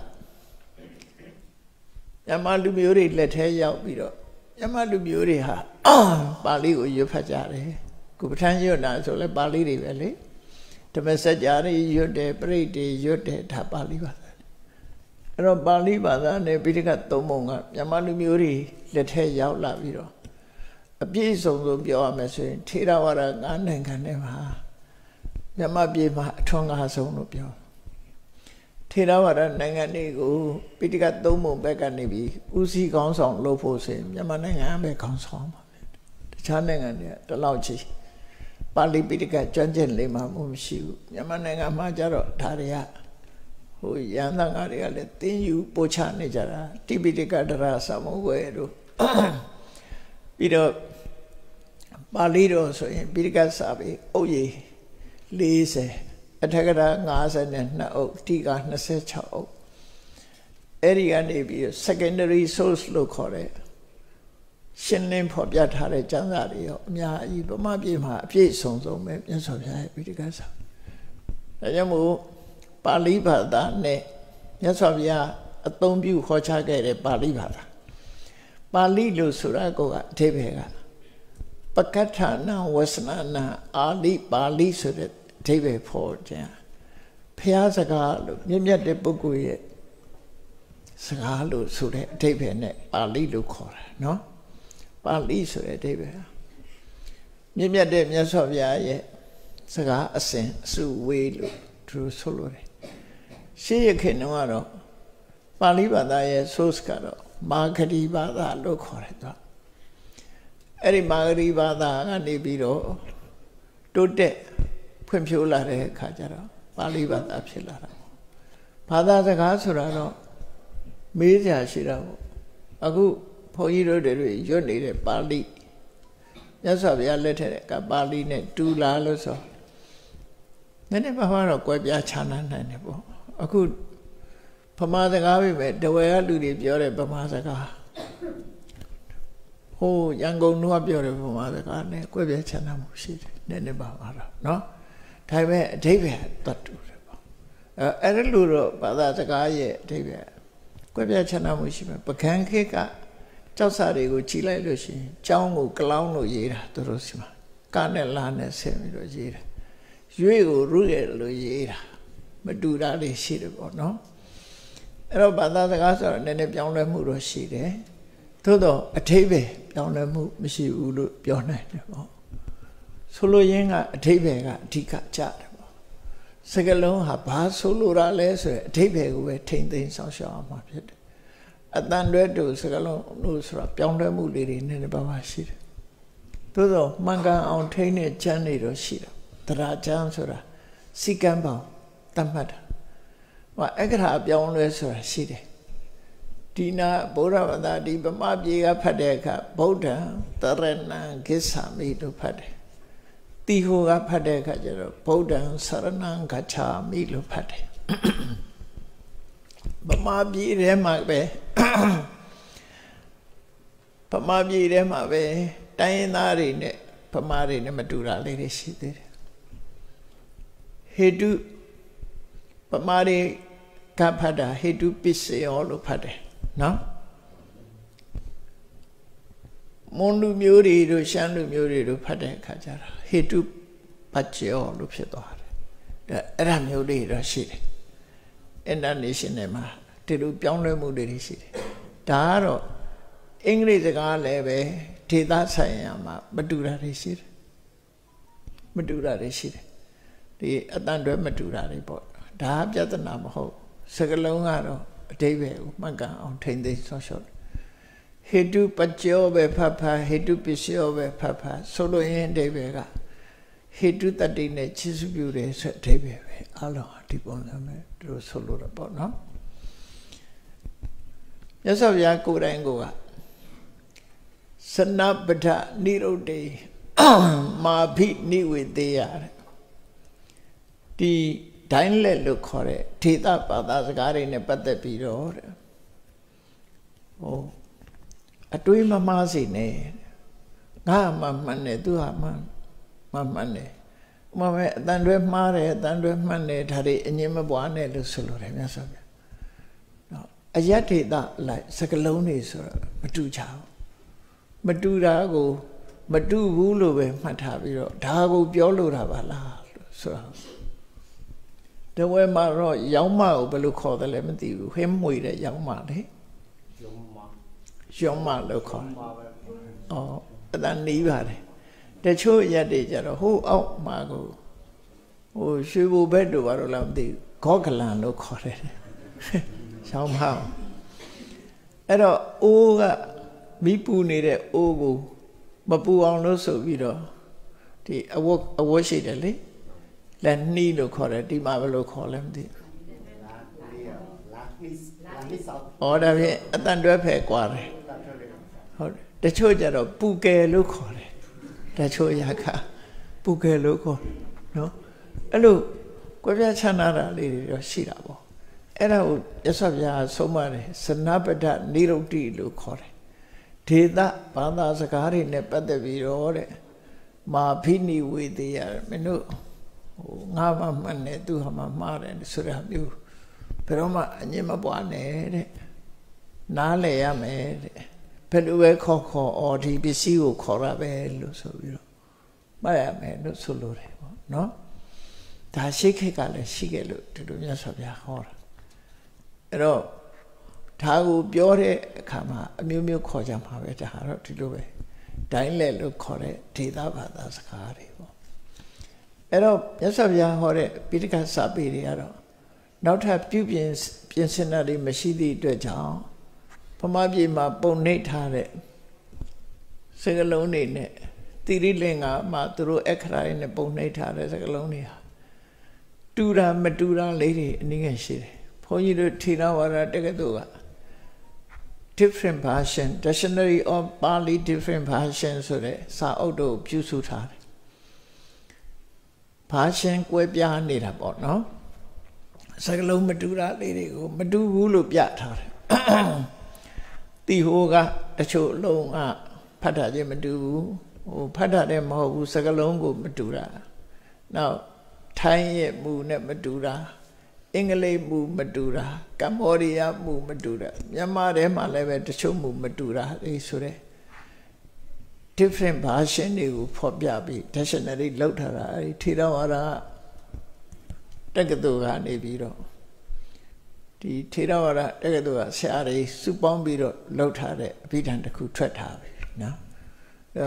မြန်မာလူမျိုးတွေလက်ထဲရောက်ပြီးတော့မြန်မာလူမျိုးတွေဟာပါဠိကိုရွတ်ဖတ်ကြတယ်ကုပဋ္ဌာန်းရွတ်တာဆိုလဲပါဠိတွေပဲလေဓမ္မစကြာတွေရွတ်တယ်ပရိတ်တွေရွတ်တယ်ဒါပါဠိဘာသာအဲ့တော့ပါဠိဘာသာနဲ့ပိဋကတ်သုံးပုံကမြန်မာလူမျိုးတွေလက်ထဲရောက်လာပြီးတော့အပြည့်စုံဆုံးပြောရမယ်ဆိုရင်ထေရဝါဒ၅နိုင်ငံနဲ့မှာမြန်မာပြည်မှာအထွန်းကားဆုံးလို့ပြောထေရဝါဒနိုင်ငံတွေကိုပိဋကတ်သုံးပုံဘက်ကနေပြီးဦးစီးခေါင်းဆောင်လုပ်ဖို့ဆိုရင်မြန်မာနိုင်ငံပဲခေါင်းဆောင်ပါပဲတခြားနိုင်ငံတွေကတလောက်ချီပါဠိပိဋကတ်ကျွမ်းကျင်လိမ့်မှာမရှိဘူးမြန်မာနိုင်ငံမှာကျတော့ဒါတွေကဟိုရန်သံဃာတွေကလည်းသင်ယူပို့ချနေကြတာတိပိဋကဒရသမောဝေတို့ပြီးတော့ပါဠိတော်ဆိုရင်ပိဋကတ်စာပေအုပ်ရေး40အထက်ကရာ52အုပ်တိက26အုပ်အဲ့ဒီကနေပြီး secondary source လို့ခေါ်တဲ့ရှင်းလင်းဖော်ပြထားတဲ့ကျမ်းစာတွေရောအများကြီးဗမာပြည်မှာအပြည့်စုံဆုံးပဲမြတ်စွာဘုရားရဲ့ပိဋကတ်စာဒါကြောင့်မို့ပါဠိဘာသာနဲ့မြတ်စွာဘုရားအသုံးပြုဟောကြားခဲ့တဲ့ပါဠိဘာသာပါဠိလို့ဆိုတာကအဓိပ္ပာယ်ကပကဋ္ဌာနဝဆနနာအာလိပါဠိဆိုတဲ့အဓိပ္ပာယ်ဖော်ကြဘုရားစကားလို့မြင့်မြတ်တဲ့ပုဂ္ဂိုလ်ရဲ့စကားလို့ဆိုတဲ့အဓိပ္ပာယ်နဲ့ပါဠိလို့ခေါ်တာနော်ပါဠိဆိုတဲ့အဓိပ္ပာယ်မြင့်မြတ်တဲ့မြတ်စွာဘုရားရဲ့စကားအစဉ်အစုဝေးလို့သူဆိုလို့တယ်ရှေးရခေတ်တုန်းကတော့ပါဠိဘာသာရဲ့ source ကတော့မာဂရီဘာသာလို့ခေါ်တယ်သူအဲ့ဒီမာဂရီဘာသာကနေပြီးတော့တိုးတက်ဖွံ့ဖြိုးလာတဲ့အခါကျတော့ပါဠိဘာသာဖြစ်လာတာဘာသာစကားဆိုတာတော့မေးစရာရှိတာပေါ့အခုဘုန်းကြီးတို့တွေရွတ်နေတဲ့ပါဠိမြတ်စွာဘုရားလက်ထက်ကပါဠိနဲ့တူလာလို့ဆိုနည်းနည်းပါးပါးတော့ကွဲပြားခြားနားနိုင်တယ်ပေါ့အခုဗမာစကားပဲတဝဲကလူတွေပြောတဲ့ဗမာစကားဟိုရန်ကုန်တို့ကပြောတဲ့ဗမာစကားနဲ့ကွဲပြားခြားနားမှုရှိတယ်နည်းနည်းပါးပါးတော့နော်ဒါပေမဲ့အဓိပ္ပာယ်သတ်တူတယ်ပေါ့အဲ့ဒါလို့တော့ဘာသာစကားရဲ့အဓိပ္ပာယ်ကွဲပြားခြားနားမှုရှိမှာပကံခေတ်ကကြောက်စာတွေကိုကြည်လိုက်လို့ရှိရင်ကျောင်းကိုကလောင်းလို့ရေးတာသူတို့စီမှာကနဲ့လာနဲ့ဆင်ပြီးတော့ရေးတာရွေကိုရုရဲ့လို့ရေးတာမတူတာလေးရှိတယ်ပေါ့နော်အဲ့တော့ဘာသာစကားဆိုတော့နည်းနည်းပြောင်းလဲမှုတော့ရှိတယ်သို့တော့အဓိပ္ပာယ်ပြောင်းလဲမှုမရှိဘူးလို့ပြောနိုင်တယ်ပေါ့ဆိုလိုရင်းကအဓိပ္ပာယ်ကအဓိကကျတယ်ပေါ့စကားလုံးဟာဘာဆိုလိုတာလဲဆိုရင်အဓိပ္ပာယ်ကိုပဲထိမ့်သိမ်းဆောင်ရှောက်အောင်မှာဖြစ်တယ်အတန်တွဲတူစကားလုံးလို့ဆိုတာပြောင်းလဲမှုလေးတွေနည်းနည်းပါးပါးရှိတယ်သို့တော့မှန်ကန်အောင်ထိန်းတဲ့ကျမ်းတွေတော့ရှိတယ်တရားကျမ်းဆိုတာစီကံပေါင်းတတ်မှတ်တာဟောအက္ခရာပြောင်းလဲဆိုတာရှိတယ်ဒီနာဗုဒ္ဓဘာသာဒီဗမာပြည်ကဖတ်တဲ့အခါဗုဒ္ဓံတရဏံဂစ္ဆာမိလို့ဖတ်တယ်တီဟိုကဖတ်တဲ့အခါကျတော့ဗုဒ္ဓံစရဏံဂច្ခြာမိလို့ဖတ်တယ်ဗမာပြည်ထဲမှာပဲဗမာပြည်ထဲမှာပဲတိုင်းရင်းသားတွေနဲ့ဗမာတွေနဲ့မတူတာလေးတွေရှိသေးတယ်ဟေတုဗမာတွေကဖတ်တာဟေတုပစ္စယောလို့ဖတ်တယ်နော်မွန်လူမျိုးတွေတို့ရှမ်းလူမျိုးတွေတို့ဖတ်တဲ့အခါကျတော့ဟေတုပัจจယောလို့ဖြစ်သွားတယ်အဲ့ဒါမျိုးတွေတော့ရှိတယ်international မှာဒီလိုပြောင်းလဲမှုတွေရှိတယ်ဒါကတော့အင်္ဂလိပ်စကားလည်းပဲဒေသဆိုင်ရာမှာမတူတာတွေရှိတယ်မတူတာတွေရှိတယ်ဒီအတန်တွဲမတူတာတွေပေါ့ဒါပြဿနာမဟုတ်စကားလုံးကတော့အဓိပ္ပာယ်ကိုမှန်ကန်အောင်ထိမ့်သိမ်းဆော့ရှော့ဟေတုပัจจယောပဲဖတ်ဖတ်ဟေတုပစ္စယောပဲဖတ်ဖတ်ဆိုလို့ရင်အဓိပ္ပာယ်ကဟေတုတတ္တိနဲ့ခြေစုပြုတယ်ဆိုအဓိပ္ပာယ်ပဲအလုံးဒီပုံစံနဲ့သူတို့ဆိုလို့တော့ပေါ့နော်မြတ်စွာဘုရားကိုယ်တိုင်ကိုကစနပဋ္ဌနိရုဒ္ဓေမာဖိနိဝေတေယဒီဒိုင်းလက်လို့ခေါ်တဲ့ဒေသဘာသာစကားတွေနဲ့ပတ်သက်ပြီးတော့တဲ့ဟိုအတွေးမမှားစေနဲ့ငါမှမှန်တယ်သူဟာမှန်တယ်ဥပမာအတန်တွဲမှားတယ်အတန်တွဲမှန်တယ်ဒါတွေအငြင်းမပွားနဲ့လို့ဆိုလိုတယ်မြတ်စွာဘုရားနော်အယတ္ထေတလိုက်စကလုံးတွေဆိုတော့မတူကြဘူးမတူတာကိုမတူဘူးလို့ပဲမှတ်ထားပြီးတော့ဒါကိုပြောလို့တာပါလားလို့ဆိုတာတဝဲမှာတော့ရောင်းမကိုဘယ်လိုခေါ်တယ်လဲမသိဘူးဟင်းမွေတဲ့ရောင်းမလေရောင်းမလို့ခေါ်တယ်အော်အတန်နီးပါတယ်တချို့ရက်တွေကြတော့ဟိုအောက်မှာကိုဟိုရွှေဘိုဘက်တို့ဘာလို့လဲမသိဘူးခေါကလန်လို့ခေါ်တယ်ရောင်းမအဲ့တော့အိုးကမိပူနေတဲ့အိုးကိုမပူအောင်လို့ဆိုပြီးတော့ဒီအဝတ်ရှိတယ်လေလက်နှီးလို့ခေါ်တယ်ဒီမှာဘယ်လိုခေါ်လဲမသိဘူးအော်ဒါဖြင့်အတန်တွဲဖယ်กว่าတယ်ဟုတ်တချို့ကြတော့ပူကယ်လို့ခေါ်တယ်တချို့ရခပူကယ်လို့ခေါ်နော်အဲ့လိုကွဲပြားခြားနာတာလေးတွေတော့ရှိတာပေါ့အဲ့ဒါကိုရသော်ဗျာဆုံးမတယ်စနပဋ္ဌနိရုဒ္ဓိလို့ခေါ်တယ်ဒေသဘာသာစကားတွေနဲ့ပတ်သက်ပြီးတော့တဲ့မာဖိနိဝေတေယမင်းတို့ဟိုငါမှမှန်တယ်သူဟာမှမှားတယ်ဆိုတာမျိုးဘယ်တော့မှအငြင်းမပွားနဲ့တဲ့နားလည်ရမယ်တဲ့ဘယ်လိုပဲခေါ်အော်ဒီပစ္စည်းကိုခေါ်ရပဲလို့ဆိုပြီးတော့မှတ်ရမယ်လို့ဆိုလိုတယ်ပေါ့နော်ဒါရှိခေတ်ကလည်းရှိခဲ့လို့ဒီလိုမြတ်စွာဘုရားဟောတာအဲ့တော့ဒါကိုပြောတဲ့အခါမှာအမျိုးမျိုးခေါ်ကြမှာပဲဒါတော့ဒီလိုပဲဒိုင်းလက်လို့ခေါ်တဲ့ဒေသဘာသာစကားတွေပေါ့အဲ့တော့မြတ်စွာဘုရားဟောတဲ့ပိဋကစာပေတွေကတော့နောက်ထပ်ပြုပြင်ဆင်တာတွေမရှိသည့်အတွက်ကြောင့်ဗမာပြည်မှာပုံနှိပ်ထားတဲ့စကားလုံးတွေနဲ့တိရိလင်္ကာမှာသူတို့အခရာတွေနဲ့ပုံနှိပ်ထားတဲ့စကားလုံးတွေဟာတူတာမတူတာလေးတွေအနည်းငယ်ရှိတယ်ဘုန်းကြီးတို့ထေရဝါဒတက္ကသိုလ်က different version dictionary of Pali different version ဆိုတဲ့စာအုပ်တို့ပြုစုထားတယ် version ကွဲပြားနေတာပေါ့နော်စကားလုံးမတူတာလေးတွေကိုမတူဘူးလို့ပြထားတယ်တီဟိုကတချို့လုံးကဖတ်တာချင်းမတူဘူးဟိုဖတ်တာလည်းမဟုတ်ဘူးစကားလုံးကိုမတူတာနောက်ထိုင်းရဲ့မူနဲ့မတူတာအင်္ဂလိပ်မှုမတူတာကမ္ဘောဒီးယားမှုမတူတာမြန်မာထဲမှာလည်းပဲတချို့မှုမတူတာဆိုတဲ့ different version တွေကိုဖော်ပြပြီး dictionary လောက်ထားတာအဲဒီထေရဝါဒတက္ကသိုလ်ကနေပြီးတော့ဒီထေရဝါဒတက္ကသိုလ်ကဆရာတွေစုပေါင်းပြီးတော့လောက်ထားတဲ့အဘိဓမ္မာတစ်ခုထွက်ထားပြီနော်အဲ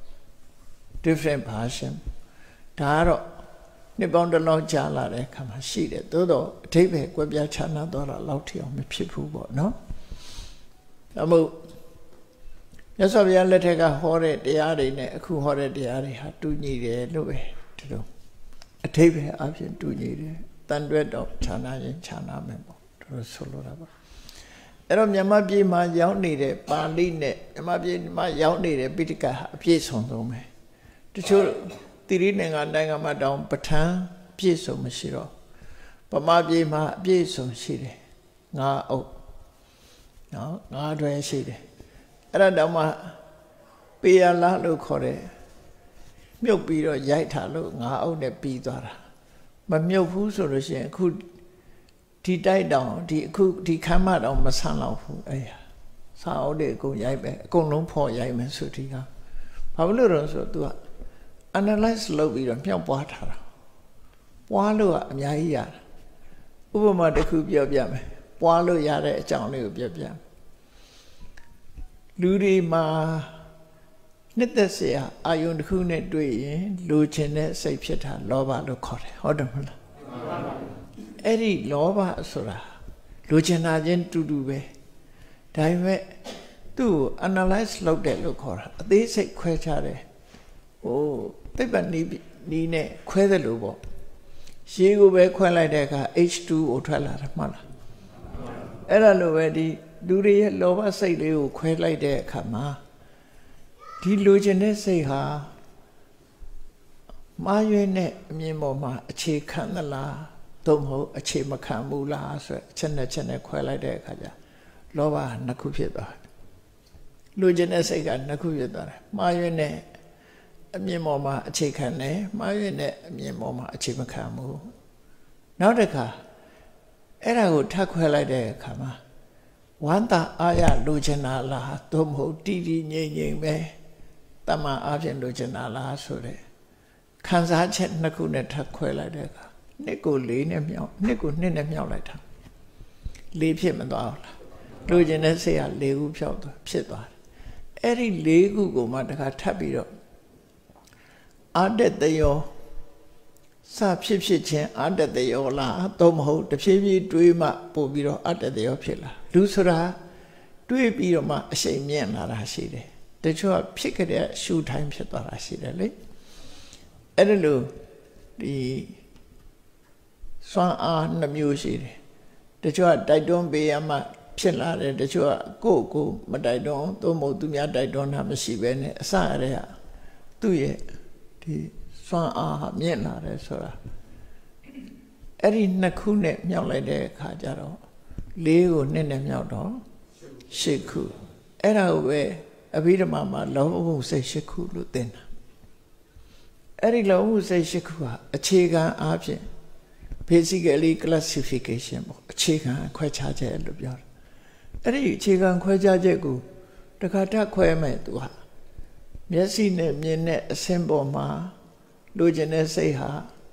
different version ဒါကတော့နှစ်ပေါင်းတစ်လောက်ကြာလာတဲ့အခါမှာရှိတယ်သို့တော့အထိပ္ပယ်ကွဲပြားခြားနားသွားတာလောက်ထိအောင်မဖြစ်ဘူးပေါ့နော်ဒါမို့မြတ်စွာဘုရားလက်ထက်ကဟောတဲ့တရားတွေနဲ့အခုဟောတဲ့တရားတွေဟာတူညီတယ်လို့ပဲဒီလိုအထိပ္ပယ်အဖြစ်တူညီတယ်တန်တွဲတော့ခြားနာရင်ခြားနာမယ်ပေါ့တို့ဆိုလိုတာပါအဲ့တော့မြန်မာပြည်မှာရောက်နေတဲ့ပါဠိနဲ့မြန်မာပြည်မှာရောက်နေတဲ့ပိဋကဟာအပြည့်စုံဆုံးပဲတချို့တိရိနိုင်ငံမှာတောင်ပဋ္ဌာန်းပြည့်စုံမရှိတော့ဗမာပြည်မှာအပြည့်စုံရှိတယ်ငါးအုပ်နော်ငါးတွဲရှိတယ်အဲ့ဒါတောင်မှပေရလားလို့ခေါ်တယ်မြုပ်ပြီးတော့ရိုက်ထားလို့ငါးအုပ်နဲ့ပြီးသွားတာမမြုပ်ဘူးဆိုလို့ရှိရင်အခုဒီတိုက်တောင်ဒီခမ်းမတောင်မဆန်းတော့ဘူးအဲ့ဟာစာအုပ်တွေအကုန်ရိုက်ပဲအကုန်လုံးဖော်ရိုက်မယ်ဆိုဒီကဘာလို့လဲဆိုတော့ तू က analyze လုပ်ပြီးတော့မြောက်ပွားထားတာပွားလို့ကအများကြီးရတယ်ဥပမာတစ်ခုပြောပြမယ်ပွားလို့ရတဲ့အကြောင်းလေးကိုပြောပြမယ်လူတွေမှာနှစ်သက်စရာအာယုန်တစ်ခုနဲ့တွေ့ရင်လိုချင်တဲ့စိတ်ဖြစ်တာလောဘလို့ခေါ်တယ်ဟုတ်တယ်မဟုတ်လားအဲ့ဒီလောဘဆိုတာလိုချင်တာချင်းတူတူပဲဒါပေမဲ့သူ့ကို analyze လုပ်တယ်လို့ခေါ်တာအသေးစိတ်ခွဲခြားတယ်ဟိုသိပ္ပံနီးနဲ့ခွဲတယ်လို့ပေါ့ရေကိုပဲခွဲလိုက်တဲ့အခါ H2O ထွက်လာတယ်မှတ်လားအဲ့ဒါလိုပဲဒီလူတွေရဲ့လောဘစိတ်လေးကိုခွဲလိုက်တဲ့အခါမှာဒီလိုချင်တဲ့စိတ်ဟာမာရွေးနဲ့အမြင်ပေါ်မှာအခြေခံသလားသို့မဟုတ်အခြေမခံဘူးလားဆိုအချက်နဲ့ခွဲလိုက်တဲ့အခါကျလောဘနှစ်ခုဖြစ်သွားတယ်လူချင်တဲ့စိတ်ကနှစ်ခုဖြစ်သွားတယ်မာရွေးနဲ့အမြင်ပေါ်မှာအခြေခံတယ်မာရွေးနဲ့အမြင်ပေါ်မှာအခြေမခံဘူးနောက်တစ်ခါအဲ့ဒါကိုထပ်ခွဲလိုက်တဲ့အခါမှာဝမ်းသာအားရလိုချင်တာလားသို့မဟုတ်တည်တည်ငြိမ်ငြိမ်ပဲတမန်အားဖြင့်လိုချင်တာလားဆိုတဲ့ခံစားချက်နှစ်ခုနဲ့ထပ်ခွဲလိုက်တဲ့အခါနှစ်ကို4နဲ့မြောက်နှစ်ကို2နဲ့မြောက်လိုက်တာ4ဖြစ်မသွားဘူးလားလိုချင်တဲ့စိတ်က4ခုဖြောက်သွားဖြစ်သွားတယ်အဲ့ဒီ4ခုကိုမှတခါထပ်ပြီးတော့အာတတယောစဖြစ်ချင်းအာတတယောလားသို့မဟုတ်တဖြည်းဖြည်းတွေးမှပို့ပြီးတော့အာတတယောဖြစ်လာလူဆိုတာတွေးပြီးတော့မှအရှိန်မြင့်လာတာရှိတယ်တချို့ကဖြစ်ကြတဲ့ရှုထိုင်းဖြစ်သွားတာရှိတယ်လေအဲ့ဒါလို့ဒီစွမ်းအားနှမျိုးရှိတယ်တချို့ကတိုက်တွန်းပေးရမှဖြစ်လာတယ်တချို့ကကိုမတိုက်တွန်းသို့မဟုတ်သူများတိုက်တွန်းတာမရှိဘဲနဲ့အစရတဲ့ကသူ့ရဲ့ဒီစွမ်းအားမြင့်လာတယ်ဆိုတာအဲ့ဒီနှစ်ခုနဲ့မြောက်လိုက်တဲ့အခါကျတော့4ကို2နဲ့မြောက်တော့8ခုအဲ့ဒါကိုပဲအဘိဓမ္မာမှာလောဘမှုစိတ်8ခုလို့သင်တာအဲ့ဒီလောဘမှုစိတ်8ခုဟာအခြေခံအားဖြင့် basically classification ပေါ့အခြေခံခွဲခြားချက်လို့ပြောတယ်အဲ့ဒီအခြေခံခွဲခြားချက်ကိုတခါတည်းခွဲမယ်သူဟာမျက်စိနဲ့မြင်တဲ့အဆင့်ပေါ်မှာလိုချင်တဲ့စိတ်ဟာ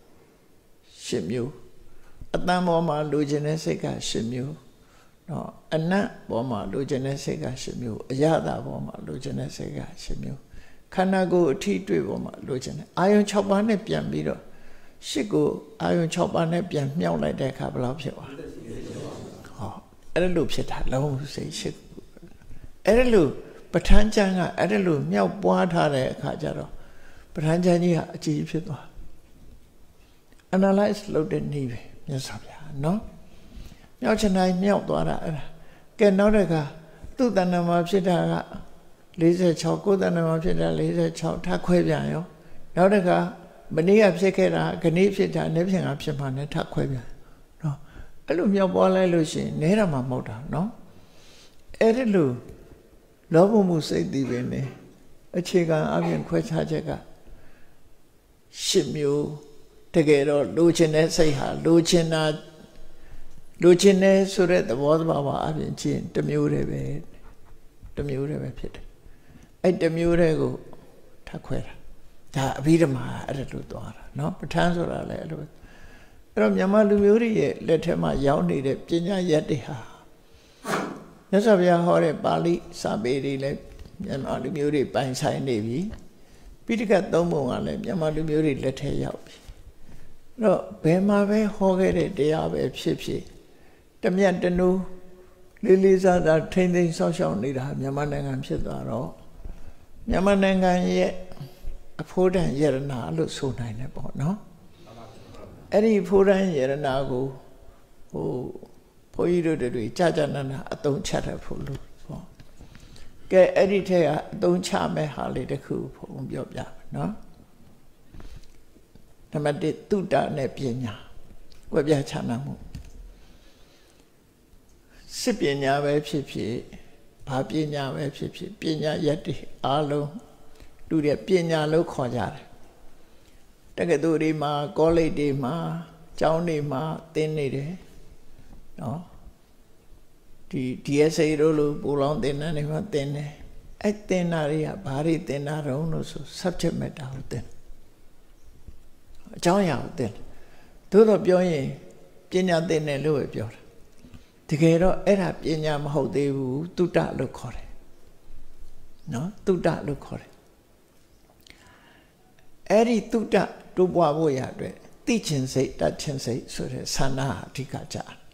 10မျိုးအတန်ပေါ်မှာလိုချင်တဲ့စိတ်က10မျိုးနော်အနတ်ပေါ်မှာလိုချင်တဲ့စိတ်က10မျိုးအရသာပေါ်မှာလိုချင်တဲ့စိတ်က10မျိုးခန္ဓာကိုယ်အထိတွေ့ပေါ်မှာလိုချင်တဲ့အာယုံ6ပါးနဲ့ပြန်ပြီးတော့10ကိုအာယုံ6ပါးနဲ့ပြန်မြောက်လိုက်တဲ့အခါဘယ်လောက်ဖြစ်သွားဟောအဲ့ဒါလို့ဖြစ်တာလုံးစိတ်10ခုအဲ့ဒါလို့ပဋ္ဌာန်းကျမ်းကအဲ့ဒါလို့မြောက်ပွားထားတဲ့အခါကျတော့ပဋ္ဌာန်းကျမ်းကြီးဟာအကြည့်ဖြစ်သွား analyze လုပ်တဲ့နည်းပဲမြတ်စွာဘုရားနော်မြောက်ချင်တိုင်းမြောက်သွားတာအဲ့ဒါကဲနောက်တစ်ခါသူ့တဏ္ဍာမှာဖြစ်တာက46ကိုယ်တဏ္ဍာမှာဖြစ်တာ46ထပ်ခွဲပြန်ရောနောက်တစ်ခါမနေ့ကဖြစ်ခဲ့တာခဏဖြစ်တာနေ့ပြင်ကဖြစ်မှနဲ့ထပ်ခွဲပြန်နော်အဲ့လိုမြောက်ပွားလိုက်လို့ရှိရင်နဲတာမှမဟုတ်တာနော်အဲ့ဒီလိုလောဘမှုစိတ်တည်ပင်နေအခြေခံအပြင်ခွဲခြားချက်က10မျိုးတကယ်တော့လိုချင်တဲ့စိတ်ဟာလိုချင်တာလိုချင်တယ်ဆိုတဲ့သဘောတဘာဝအပြင်ချင်းတစ်မျိုးတည်းပဲဖြစ်တယ်အဲ့တစ်မျိုးတည်းကိုထပ်ခွဲတာဒါအဘိဓမ္မာအဲ့ဒါလို့သွားတာနော်ပဋ္ဌာန်းဆိုတာလည်းအဲ့လိုအဲ့တော့မြန်မာလူမျိုးတွေရဲ့လက်ထက်မှာရောက်နေတဲ့ပညာရက်တွေဟာမြတ်စွာဘုရားဟောတဲ့ပါဠိစာပေတွေလည်းမြန်မာလူမျိုးတွေပိုင်ဆိုင်နေပြီပိဋကတ်သုံးပုံကလည်းမြန်မာလူမျိုးတွေလက်ထက်ရောက်ပြီအဲ့တော့ဘယ်မှာပဲဟောခဲ့တဲ့တရားပဲဖြစ်ဖြစ်တမြတ်တနူးလေးလေးစားစားထိမ့်သိမ်းဆောက်ရှောက်နေတာမြန်မာနိုင်ငံဖြစ်သွားတော့မြန်မာနိုင်ငံရဲ့အဖို့တန်ယရနာလို့ဆိုနိုင်တယ်ပေါ့နော်အဲ့ဒီဖို့တန်ယရနာကိုဘုန်းကြီးတို့တွေကြာနာနာအသုံးချတတ်ဖို့လို့ပေါ့ကဲအဲ့ဒီထက်ကအသုံးချမဲ့ဟာလေးတစ်ခုဘုန်းပြောပြမယ်နော်နံပါတ်1သုတနဲ့ပညာကွဲပြားခြားနားမှုစစ်ပညာပဲဖြစ်ဖြစ်ဘာပညာပဲဖြစ်ဖြစ်ပညာရက်တွေအားလုံးတူတဲ့ပညာလို့ခေါ်ကြတယ်တက္ကသိုလ်တွေမှာကောလိပ်တွေမှာကျောင်းတွေမှာသင်နေတယ်နော်ဒီ DSA တို့လိုပူလောင်သင်တန်းတွေမှာသင်တယ်အဲ့သင်တာတွေကဘာတွေသင်တာတုံးလို့ဆို subject matter ကိုသင်အကြောင်းအရာကိုသင်သို့တော့ပြောရင်ပညာသင်တယ်လို့ပဲပြောတာတကယ်တော့အဲ့ဒါပညာမဟုတ်သေးဘူးသုတလို့ခေါ်တယ်နော်သုတလို့ခေါ်တယ်အဲ့ဒီသုတတိုးပွားဖို့ရအတွက်သိချင်စိတ်တတ်ချင်စိတ်ဆိုတဲ့ဆန္ဒအဓိကကြ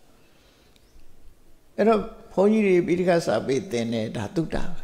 အဲ့တော့ဘုန်းကြီးတွေပိဋကစာပေသင်တယ်ဒါသုတပဲ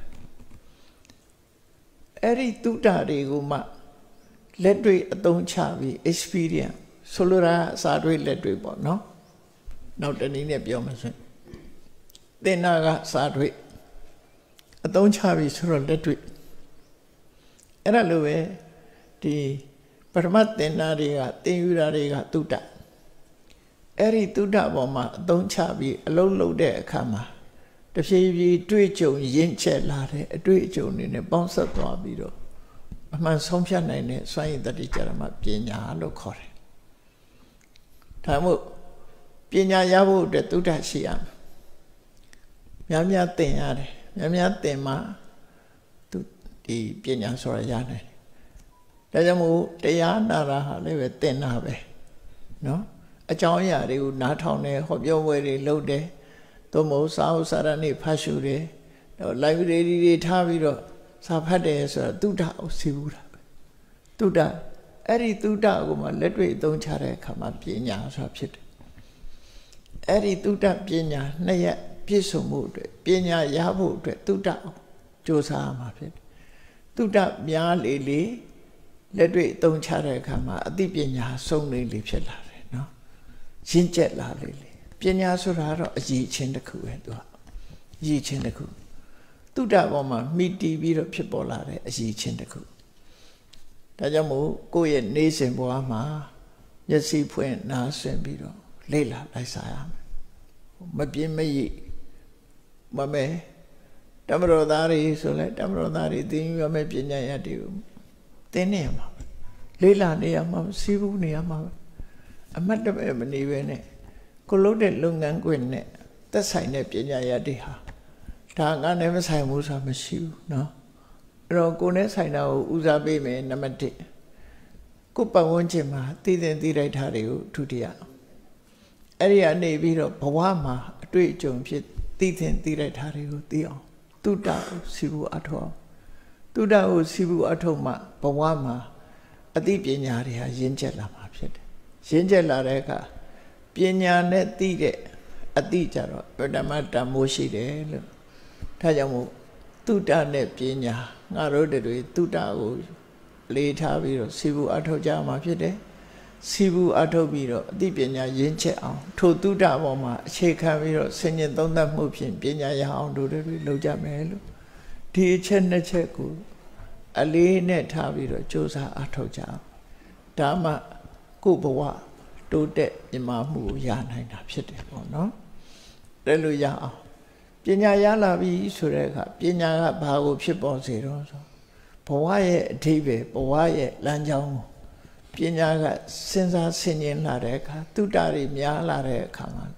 အဲ့ဒီသုတတွေကိုမှလက်တွေ့အသုံးချပြီး experience ဆိုလိုတာအစာတွေလက်တွေ့ပေါ့နော်နောက်တနည်းနဲ့ပြောမှဆိုသင်္နာကစာတွေအသုံးချပြီးဆိုတော့လက်တွေ့အဲ့ဒါလိုပဲဒီပထမသင်္နာတွေကသင်ယူတာတွေကသုတအဲ့ဒီသုတပေါ်မှာအသုံးချပြီးအလုံးလုံးတဲ့အခါမှာတဖြည်းဖြည်းတွေ့ကြုံရင့်ချက်လာတဲ့အတွေ့အကြုံတွေနဲ့ပေါင်းစပ်သွားပြီးတော့အမှန်ဆုံးဖြတ်နိုင်တဲ့စွမ်းရည်တတိကြရမပညာလို့ခေါ်တယ်ဒါမို့ပညာရဖို့အတွက်သုတရှိရမယ်များများသင်ရတယ်များများသင်မှသူဒီပညာဆိုတာရနိုင်တယ်ဒါကြောင့်မို့တရားနာတာဟာလည်းပဲသင်တာပဲနော်အကြောင်းအရာတွေကိုနားထောင်တယ်ဟောပြောပွဲတွေလုပ်တယ်သို့မဟုတ်စာအုပ်စာတမ်းတွေဖတ်ရှုတယ်library တွေထားပြီးတော့စာဖတ်တယ်ဆိုတော့သုတကိုစီးဘူးတာပဲသုတအဲ့ဒီသုတကိုမှလက်တွေ့အသုံးချတဲ့အခါမှာပညာဆိုတာဖြစ်တယ်အဲ့ဒီသုတပညာနှစ်ရပ်ပြည့်စုံမှုအတွက်ပညာရဖို့အတွက်သုတကိုကြိုးစားရမှာဖြစ်တယ်သုတများလေလေလက်တွေ့အသုံးချတဲ့အခါမှာအသိပညာစုံလေလေဖြစ်လာတယ်နော်ရင့်ကျက်လာလေလေပညာဆိုတာတော့အရေးချင်းတစ်ခုပဲသူကအရေးချင်းတစ်ခုသုတပေါ်မှာမိတီးပြီးတော့ဖြစ်ပေါ်လာတဲ့အရေးချင်းတစ်ခုဒါကြောင့်မို့ကိုယ့်ရဲ့နေစဉ်ဘဝမှာမျက်စိဖွင့်နားဆွင့်ပြီးတော့လေ့လာလိုက်စားရမယ်မပြင်းမရိမမဲတမတော်သားတွေဆိုလဲတမတော်သားတွေသင်ယူရမယ့်ပညာရတွေကိုသင်နေရမှာလေ့လာနေရမှာစီးပူးနေရမှာအမတ်တမဲ့မနေပဲနဲ့ကိုလုပ်တဲ့လုပ်ငန်းခွင်နဲ့သက်ဆိုင်တဲ့ပညာရတွေဟာဒါငါနဲ့မဆိုင်ဘူးဆိုတာမရှိဘူးเนาะအဲ့တော့ကိုယ်နဲ့ဆိုင်တာကိုဦးစားပေးမယ်နံပါတ်1ကိုပတ်ဝန်းကျင်မှာသိတဲ့သိလိုက်တာတွေကိုဒုတိယအဲ့ဒီကနေပြီးတော့ဘဝမှာအတွေ့အကြုံဖြစ်သိတဲ့သိလိုက်တာတွေကိုသိအောင်သုတကိုစီဘူးအထောက်သုတကိုစီဘူးအထောက်မှဘဝမှာအသိပညာတွေဟာရင့်ကျက်လာမှာဖြစ်တယ်ရင့်ကျက်လာတဲ့အခါပညာနဲ့သိတဲ့အသိကြတော့ဓမ္မတန်မိုးရှိတယ်လို့ဒါကြောင့်မို့သုတနဲ့ပညာငါတို့တွေသုတကိုလေးထားပြီးတော့စီဘူးအထောက်ကြမှာဖြစ်တယ်စီဘူးအထုတ်ပြီးတော့အသိပညာရင့်ချက်အောင်ထိုသုတပေါ်မှာအခြေခံပြီးတော့ဆင်ញင်သုံးသပ်မှုဖြင့်ပညာရအောင်တို့တွေလုပ်ကြမယ်လို့ဒီအချက်နှစ်ချက်ကိုအလေးနဲ့ထားပြီးတော့စ조사အထုတ်ကြအောင်ဒါမှကိုယ့်ဘဝတိုးတက်မြင့်မားမှုရနိုင်တာဖြစ်တယ်ပေါ့နော်တဲ့လို့ရအောင်ပညာရလာပြီဆိုတဲ့အခါပညာကဘာကိုဖြစ်ပေါ်စေတော့ဆိုဘဝရဲ့အဓိပ္ပာယ်ဘဝရဲ့လမ်းကြောင်းပညာကစဉ်းစားဆင်ခြင်လာတဲ့အခါသုတတွေများလာတဲ့အခါမှာ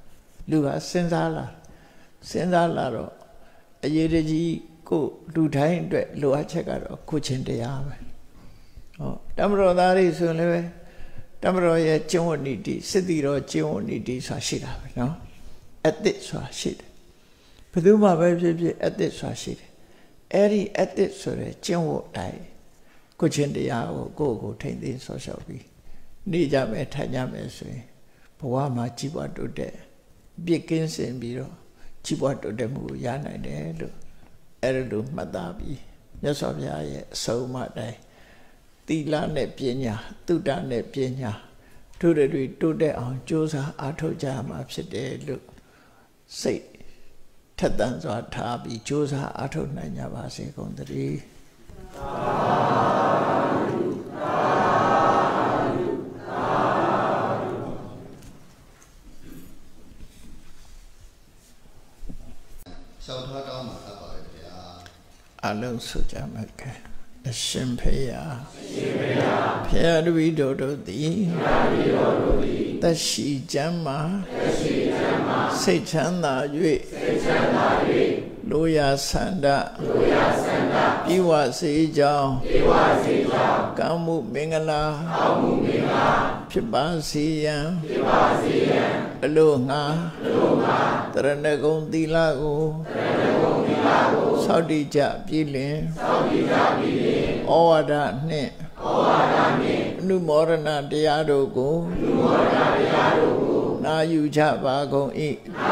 လူဟာစဉ်းစားလာတော့အရေးတကြီးကိုလူတိုင်းအတွက်လိုအပ်ချက်ကတော့ကိုချင်းတရားပဲဟောတမတော်သားတွေဆိုလည်းပဲတမတော်ရဲ့ကျင့်ဝတ်နီတိစစ်တီတော်ကျင့်ဝတ်နီတိဆိုတာရှိတာပဲနော်အသစ်ဆိုတာရှိတယ်ဘယ်သူမှပဲဖြစ်ဖြစ်အသစ်ဆိုတာရှိတယ်အဲ့ဒီအသစ်ဆိုတဲ့ကျင့်ဝတ်တိုင်းကိုချင်းတရားကိုကိုထိမ့်သိမ်းဆော့ရှောက်ပြီးနေကြမယ်ထိုင်ကြမယ်ဆိုရင်ဘဝမှာကြီးပွားတိုးတက်ပြည့်ကင်းစင်ပြီးတော့ကြီးပွားတိုးတက်မှုကိုရနိုင်တယ်လို့အဲ့လိုမှတ်သားပြီးမြတ်စွာဘုရားရဲ့အဆုံးအမတိုင်းသီလနဲ့ပညာသုတ္တနဲ့ပညာတို့တွေတိုးတက်အောင်ကြိုးစားအားထုတ်ကြမှာဖြစ်တယ်လို့စိတ်ထက်သန်စွာထားပြီးကြိုးစားအားထုတ်နိုင်ကြပါစေကုန်သတည်းရှောက်ထားတောင်းမှာအပ်ပါတယ်ဗျာအလုံးဆိုကြမှာကဲအရှင်ဖေယဖေယတပည့်တော်တို့သည်သက်ရှိချမ်းမှာစိတ်ချမ်းသာ၍လိုရာဆန္ဒပြီးဝစေကြောင်းကောင်းမှုမင်္ဂလာဖြစ်ပါစေရန်အလိုငါတရဏဂုံသီလကိုသောတိကြပြည်လင်ဩဝါဒနှင့်အနုမောဒနာတရားတို့ကိုနာယူကြပါကုန်၏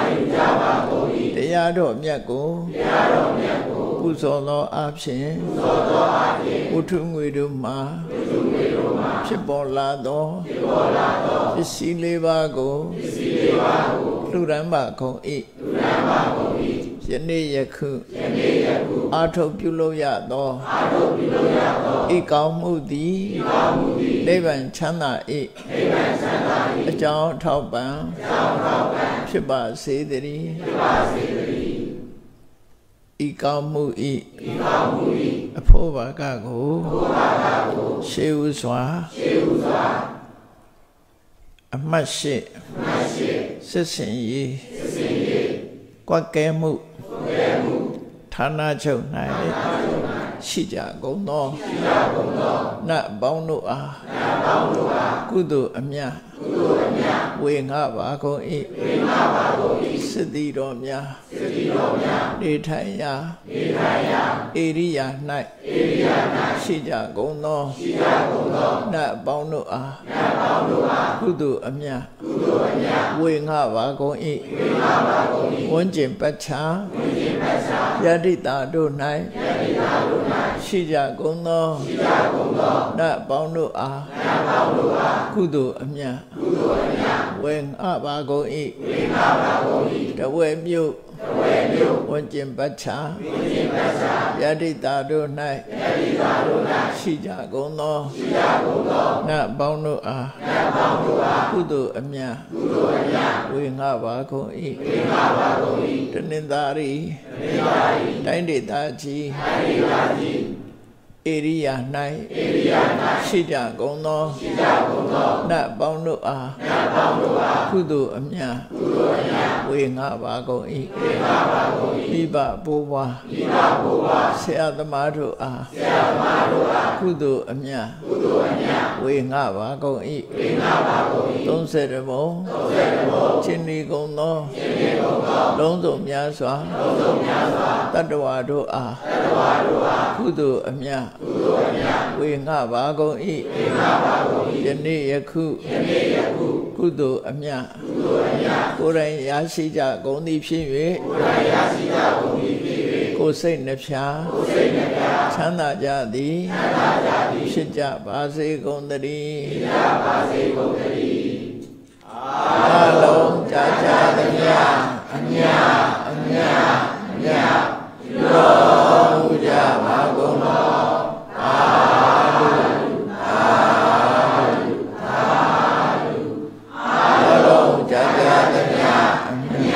တရားတော်မြတ်ကိုပူဇော်သောအဖြစ်ဝတ္ထုငွေတို့မှာဖြစ်ပေါ်လာသောပစ္စည်းလေးပါးကိုလူရန်ပါကုန်၏ယနေ့ယခုအာထုတ်ပြုလို့ရသောဤကောင်းမှုသည်နိဗ္ဗာန်ချမ်းသာ၏အကြောင်းထောက်ပံ့ဖြစ်ပါစေတည်းဤကောင်းမှု၏အဖို့ဘာကကိုရှေးဥစွာအမှတ်ရှိစစ်စင်ရေးကွက်ကဲမှုဌာနချုပ်၌ရှိကြကုန်သောနတ်ပေါင်းတို့အားကုသိုလ်အမြတ်ဝေငှပါကုန်၏စစ်တီတော်များနေထိုင်ရာဧရိယာ၌ရှိကြကုန်သောနတ်ပေါင်းတို့အားကုသိုလ်အမြတ်ဝေငှပါကုန်၏ဝန်းကျင်ပတ်ချာယတိတာတို့၌ရှိကြကုန်သောနတ်ပေါင်းတို့အားကုသိုလ်အမြတ်ဝေငှပါကုန်၏တဝဲမြို့ဝန်းကျင်ပတ်ချာယတိတာတို့၌ရှိကြကုန်သောနတ်ပေါင်းတို့အားကုသိုလ်အမြတ်ဝေငှပါကုန်၏တနင်္သာရီတိုင်းဒေသကြီးဧရိယာ၌ရှိကြကုန်သောနတ်ပေါင်းတို့အားကုသိုလ်အမြတ်ဝေငှပါကုန်၏မိဘဘိုးဘွားဆရာသမားတို့အားကုသိုလ်အမြတ်ဝေငှပါကုန်၏30ဘုံချင်းဒီကုန်သောလုံးစုံများစွာတတ္တဝါတို့အားကုသိုလ်အမြတ်ဝေငှပါကုန်၏ယနေ့ယခုကုသိုလ်အမြတ်ကိုယ်တိုင်ရရှိကြကုန်သည်ဖြစ်၍ကိုယ်စိတ်နှဖျားချမ်းသာကြသည်ဖြစ်ကြပါစေကုန်သတည်းအလုံးကြာကြာသမျှအမြအမြအမြလောကြပါကုန်သောကြာကြာသမျှအမြ